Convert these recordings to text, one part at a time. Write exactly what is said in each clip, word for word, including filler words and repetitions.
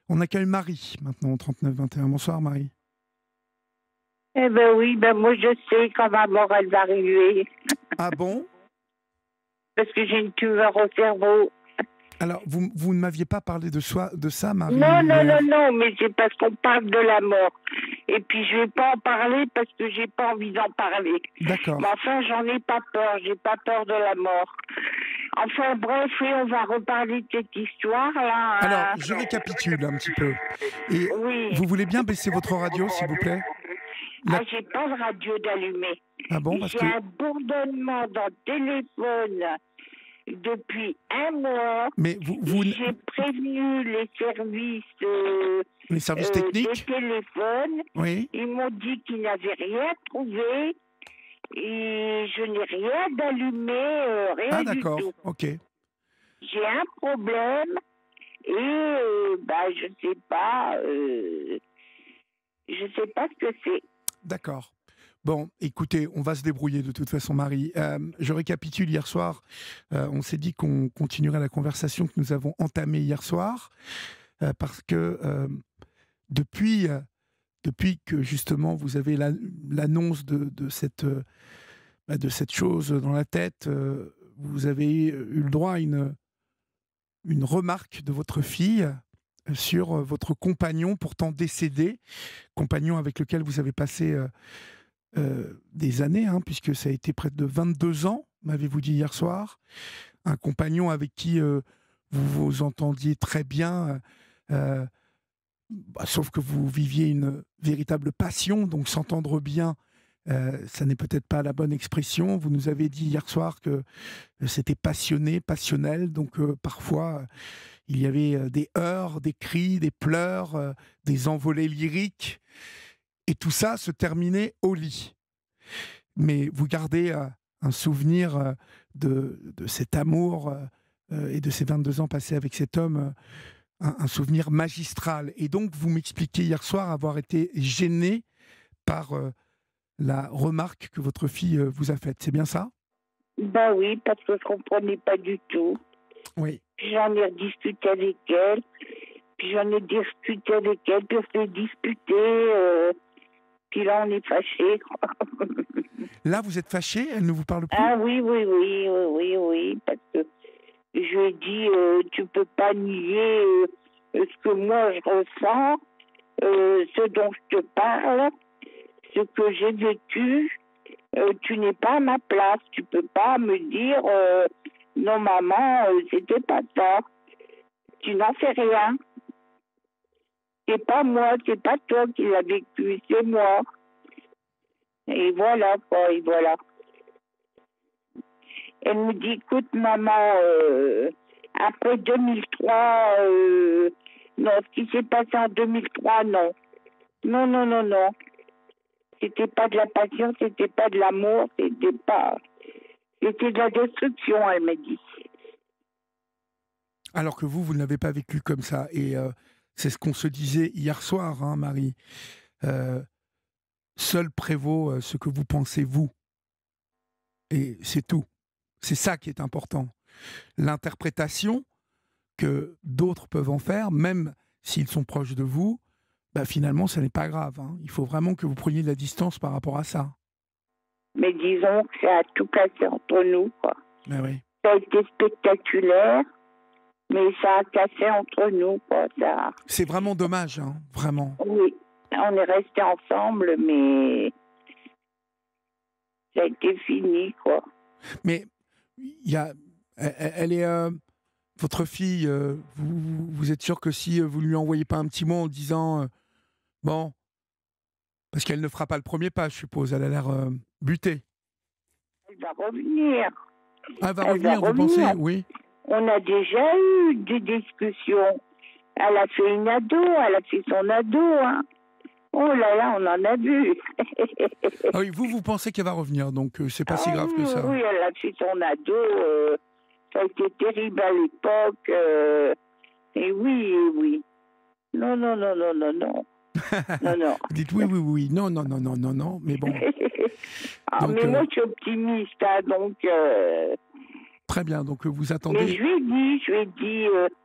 On accueille Marie maintenant au trente-neuf vingt et un. Bonsoir Marie. Eh ben oui, ben moi je sais quand ma mort elle va arriver. Ah bon? Parce que j'ai une tumeur au cerveau. Alors, vous, vous ne m'aviez pas parlé de, soi, de ça, Marie, Non, non, hier. non, non, mais c'est parce qu'on parle de la mort. Et puis je vais pas en parler parce que j'ai pas envie d'en parler. D'accord. Mais enfin, j'en ai pas peur, j'ai pas peur de la mort. Enfin bref, et on va reparler de cette histoire là. Alors, je récapitule un petit peu. Et Oui. vous voulez bien baisser votre radio, s'il vous plaît? La- Ah, j'ai pas de radio d'allumer. Ah bon, parce J'ai que... un bourdonnement dans le téléphone depuis un mois. Mais vous, vous n- J'ai prévenu les services euh, les services euh, des techniques? téléphones. Oui. Ils m'ont dit qu'ils n'avaient rien trouvé et je n'ai rien d'allumé, euh, rien Ah du d'accord, tout. ok. J'ai un problème et euh, bah, je sais pas, euh, je sais pas ce que c'est. D'accord. Bon, écoutez, on va se débrouiller de toute façon, Marie. Euh, je récapitule hier soir. Euh, on s'est dit qu'on continuerait la conversation que nous avons entamée hier soir, euh, parce que euh, depuis, euh, depuis que justement vous avez la- l'annonce de, de cette, euh, bah, de cette chose dans la tête, euh, vous avez eu le droit à une, une remarque de votre fille sur euh, votre compagnon pourtant décédé, compagnon avec lequel vous avez passé euh, euh, des années, hein, puisque ça a été près de vingt-deux ans, m'avez-vous dit hier soir. Un compagnon avec qui euh, vous vous entendiez très bien, euh, bah, sauf que vous viviez une véritable passion, donc s'entendre bien, euh, ça n'est peut-être pas la bonne expression. Vous nous avez dit hier soir que euh, c'était passionné, passionnel, donc euh, parfois euh, il y avait euh, des heurts, des cris, des pleurs, euh, des envolées lyriques, et tout ça se terminait au lit. Mais vous gardez euh, un souvenir euh, de, de cet amour euh, euh, et de ces vingt-deux ans passés avec cet homme, euh, un, un souvenir magistral. Et donc, vous m'expliquez hier soir avoir été gêné par euh, la remarque que votre fille euh, vous a faite. C'est bien ça? Bah oui, parce que je comprenais pas du tout. Oui. Puis j'en ai discuté avec elle, puis j'en ai discuté avec elle, puis on s'est disputé, euh, puis là on est fâchés. Là, vous êtes fâché? Elle ne vous parle plus? Ah oui, oui, oui, oui, oui, oui, parce que je lui ai dit, euh, tu peux pas nier euh, ce que moi je ressens, euh, ce dont je te parle, ce que j'ai vécu. Euh, tu n'es pas à ma place, tu peux pas me dire, euh, non maman, euh, c'était pas ça. Tu n'en fais rien. C'est pas moi, c'est pas toi qui l'as vécu, c'est moi. Et voilà, quoi, et voilà. Elle me dit, écoute, maman, euh, après deux mille trois, euh, non, ce qui s'est passé en deux mille trois, non. Non, non, non, non. C'était pas de la passion, c'était pas de l'amour, c'était pas... C'était de la destruction, elle m'a dit. Alors que vous, vous ne l'avez pas vécu comme ça. Et euh, c'est ce qu'on se disait hier soir, hein, Marie. Euh, seul prévaut euh, ce que vous pensez, vous. Et c'est tout. C'est ça qui est important. L'interprétation que d'autres peuvent en faire, même s'ils sont proches de vous, bah finalement, ce n'est pas grave. Hein. Il faut vraiment que vous preniez de la distance par rapport à ça. Mais disons que ça a tout cassé entre nous, quoi. Ah oui. Ça a été spectaculaire, mais ça a cassé entre nous, quoi. Ça... C'est vraiment dommage, hein, vraiment. Oui, on est restés ensemble, mais ça a été fini, quoi. Mais il y a, elle, elle est, euh, votre fille. Euh, vous, vous êtes sûr que si vous lui envoyez pas un petit mot en disant, euh, bon, parce qu'elle ne fera pas le premier pas, je suppose. Elle a l'air euh, butée. Elle va revenir. Ah, elle va Elle revenir, va vous pensez? revenir. Oui. On a déjà eu des discussions. Elle a fait une ado, elle a fait son ado, hein. Oh là là, on en a vu. Ah oui, vous, vous pensez qu'elle va revenir, donc euh, c'est pas Ah si grave oui, que ça. oui, elle a fait son ado. Euh, ça a été terrible à l'époque. Euh, et oui, et oui. Non, non, non, non, non, non. Non, non. Vous dites oui, oui, oui. Non, non, non, non, non, non. Mais bon. Ah, Donc, mais moi, euh, je suis optimiste, hein, donc... Euh, très bien. Donc, euh, vous mais attendez. je lui ai dit, je lui ai dit, euh,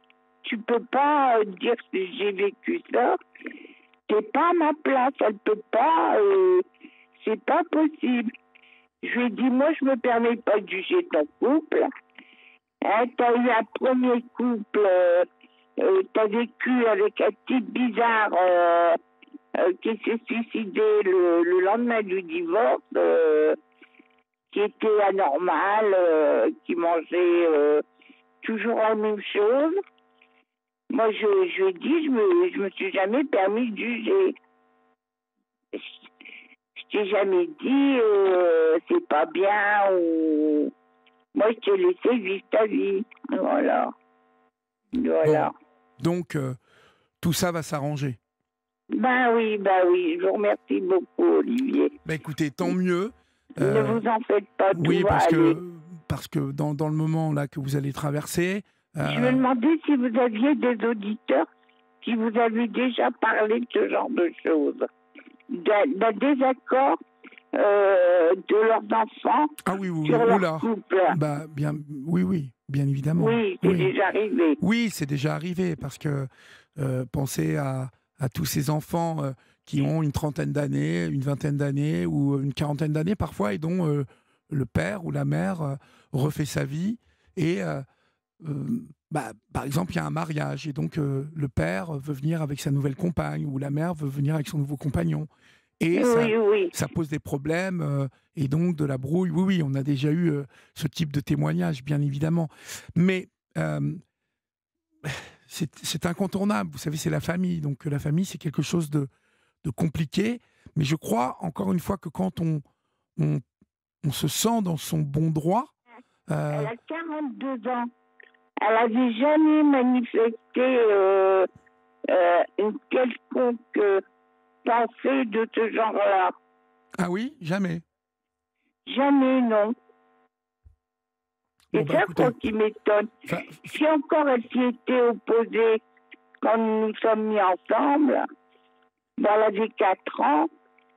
tu peux pas euh, dire que j'ai vécu ça. T'es pas à ma place, elle peut pas, euh, c'est pas possible. Je lui ai dit, moi, je me permets pas de juger ton couple. Hein, t'as eu un premier couple, euh, euh, t'as vécu avec un type bizarre euh, euh, qui s'est suicidé le, le lendemain du divorce, euh, qui était anormal, euh, qui mangeait euh, toujours la même chose. Moi, je, je lui ai dit, je me, je me suis jamais permis de juger. Je, je t'ai jamais dit, euh, c'est pas bien, ou... Moi, je t'ai laissé vivre ta vie. Voilà. Voilà. Bon, donc, euh, tout ça va s'arranger. Ben oui, ben oui. Je vous remercie beaucoup, Olivier. Ben écoutez, tant mieux. Ne Euh, vous en faites pas, tout oui, va parce aller. que, parce que dans, dans le moment là que vous allez traverser... Euh... Je me demandais si vous aviez des auditeurs qui vous avaient déjà parlé de ce genre de choses. D'un, d'un désaccord euh, de leurs enfants ah oui, oui, sur oui. leur Oula. couple. Bah, bien, oui, oui, bien évidemment. Oui, c'est oui. déjà arrivé. Oui, c'est déjà arrivé, parce que euh, pensez à, à tous ces enfants euh, qui ont une trentaine d'années, une vingtaine d'années ou une quarantaine d'années parfois, et dont euh, le père ou la mère euh, refait sa vie. Et euh, euh, bah, par exemple, il y a un mariage, et donc euh, le père veut venir avec sa nouvelle compagne, ou la mère veut venir avec son nouveau compagnon. Et Oui, ça, oui. ça pose des problèmes euh, et donc de la brouille. Oui, oui, on a déjà eu euh, ce type de témoignage, bien évidemment. Mais euh, c'est, c'est incontournable. Vous savez, c'est la famille. Donc la famille, c'est quelque chose de, de compliqué. Mais je crois, encore une fois, que quand on, on, on se sent dans son bon droit... Euh... Elle a quarante-deux ans. Elle n'avait jamais manifesté euh, euh, une quelconque... Euh, pensée de ce genre-là. Ah oui, jamais. Jamais, non. C'est bon, bah, ça écoutez, quoi qui m'étonne. Ça... Si encore elle s'y était opposée quand nous nous sommes mis ensemble, ben, elle avait quatre ans,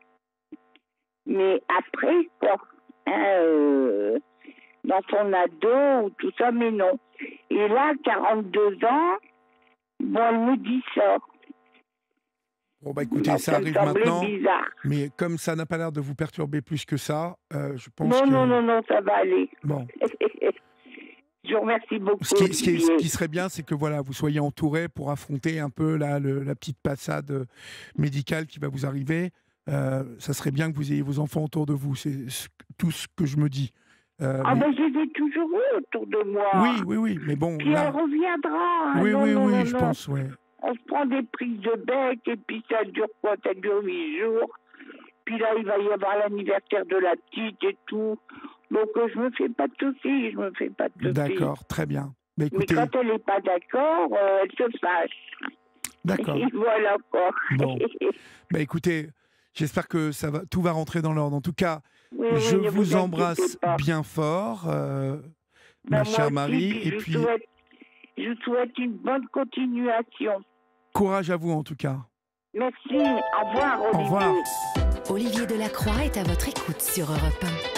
mais après, quoi, hein, euh, dans son ado ou tout ça, mais non. Et là, quarante-deux ans, bon, elle me dit ça. Bon, bah écoutez, ça, ça arrive maintenant, bizarre. Mais comme ça n'a pas l'air de vous perturber plus que ça, euh, je pense non, que... Non, non, non, ça va aller. Bon. Je vous remercie beaucoup. Ce qui, ce qui, ce qui serait bien, c'est que voilà, vous soyez entouré pour affronter un peu là, le, la petite passade médicale qui va vous arriver. Euh, ça serait bien que vous ayez vos enfants autour de vous, c'est ce, tout ce que je me dis. Euh, ah mais... ben je les ai toujours eu autour de moi. Oui, oui, oui, mais bon... Puis là... elle reviendra. Hein. Oui, non, oui, non, oui, non, je non. pense, oui. On se prend des prises de bec et puis ça dure quoi? Ça dure huit jours. Puis là, il va y avoir l'anniversaire de la petite et tout. Donc, euh, je me fais pas de soucis, je me fais pas de soucis. D'accord, très bien. Mais, écoutez... Mais quand elle n'est pas d'accord, euh, elle se fâche. D'accord. Et voilà quoi. Bon. Bah, écoutez, j'espère que ça va, tout va rentrer dans l'ordre. En tout cas, oui, je oui, vous, vous embrasse bien fort, euh, ben, ma chère aussi, Marie. Puis et je puis, souhaite, je souhaite une bonne continuation. Courage à vous en tout cas. Merci. Au revoir, Olivier. Au revoir. Olivier Delacroix est à votre écoute sur Europe un.